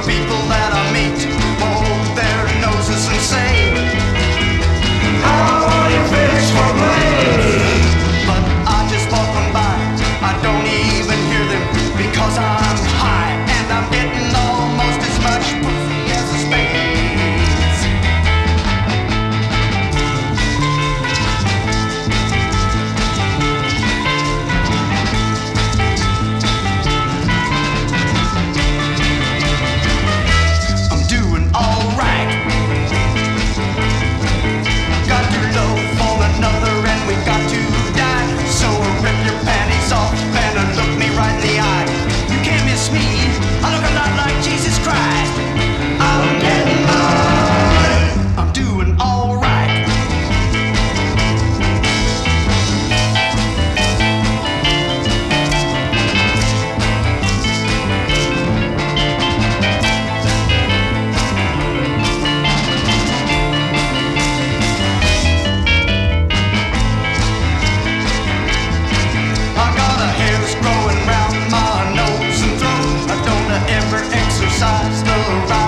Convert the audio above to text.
people that I meet will hold their noses and say, "How are you fish for play?" But I just walk on by, I don't even hear them because I'm high and I'm getting almost as much pussy as a spades. I'm doing alright. Got too low for another and we got to die. So rip your panties off and look me right in the eye. You can't miss me, I look a lot like Jesus Christ. I'm getting mine. I'm doing alright. I got a hairs growing round my nose and throat. I don't ever exercise the right